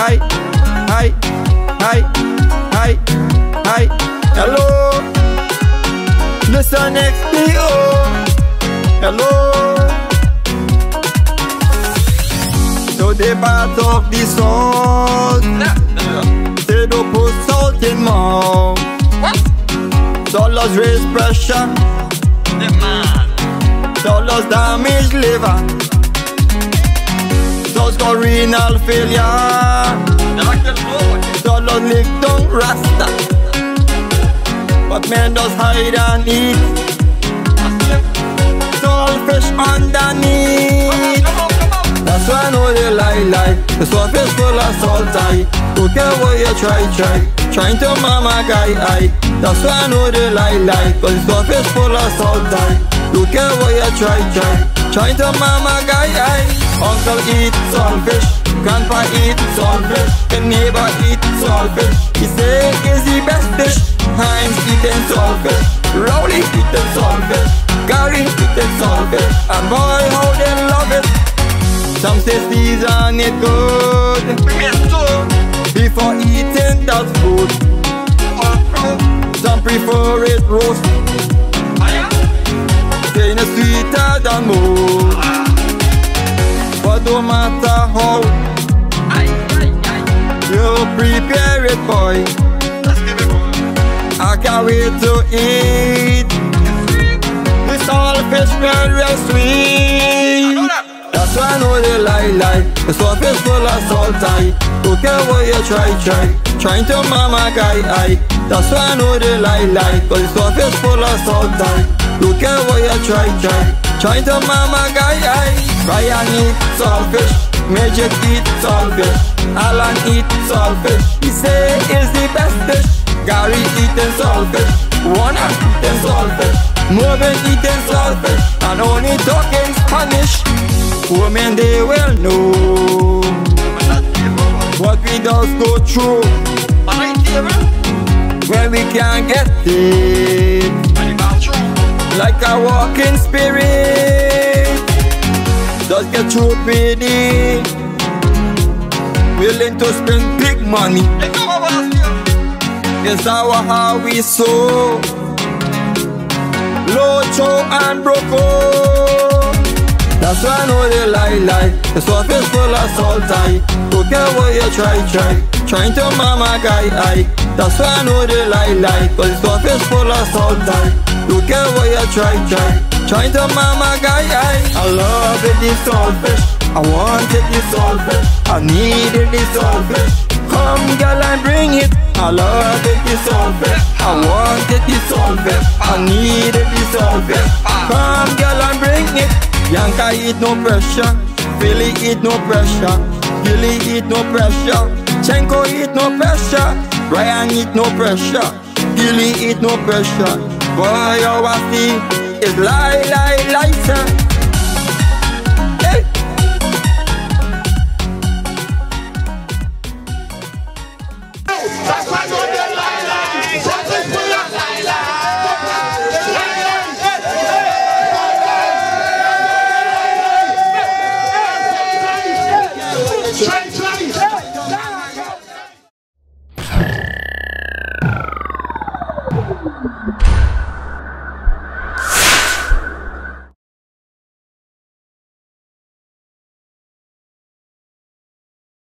hi, hi, hi, hi, hi. Hello, Mr. Exdee. Hello. So they part of the salt. They don't put salt in mouth. Dollars raise pressure. Dollars damage liver. Dollars got renal failure. Dollars lick down rasta. But men does hide and eat. Saltfish underneath. That's why I know they lie. The saltfish full of salt. Don't care what you try. Trying to mama guy. That's why I know they lie. Cause the saltfish full of salt. Don't care what you try. Trying to mama guy. Uncle eat saltfish, grandpa eat saltfish, the neighbor eat saltfish. He say it's the best dish. Heinz eating saltfish, Rowley eating saltfish, Gary eating saltfish, and boy how they love it. Some say season it good before eating that food. Some prefer it roast, saying it's sweeter than most. But no matter how you prepare it, boy, I can't wait to eat. This saltfish real sweet. That's why I know they lie. The saltfish full of salt. Don't care what you try. Trying to mama guy. That's why I know they lie. Cause the saltfish full of salt. Don't care what you try. Trying to mama guy. Ryan eat saltfish, Magic eat saltfish, Alan eat saltfish. He say it's the best dish. Gary eating saltfish, Warner eating saltfish, Morgan eating saltfish, and only talking Spanish. Women they will know what we does go through when we can't get it. Like a walking spirit, just get through pretty, willing to spend big money. It's our how we sow, locho and broco. That's why I know they lie. The saltfish full of salt. Don't care what you try. Trying to mama guy. That's why I know they lie. Cause the saltfish full of salt. Don't care what you try. Trying to mama guy. I love it, this saltfish. I want it, this saltfish. I need it, this saltfish. Come girl and bring it. I love it, this saltfish. I want it, this saltfish. I need it, this saltfish. Come girl and bring it. Yanka eat no pressure, Philly eat no pressure, Gilly eat no pressure, Chenko eat no pressure, Brian eat no pressure, Gilly eat no pressure. Boy, your waffy is lie, sir.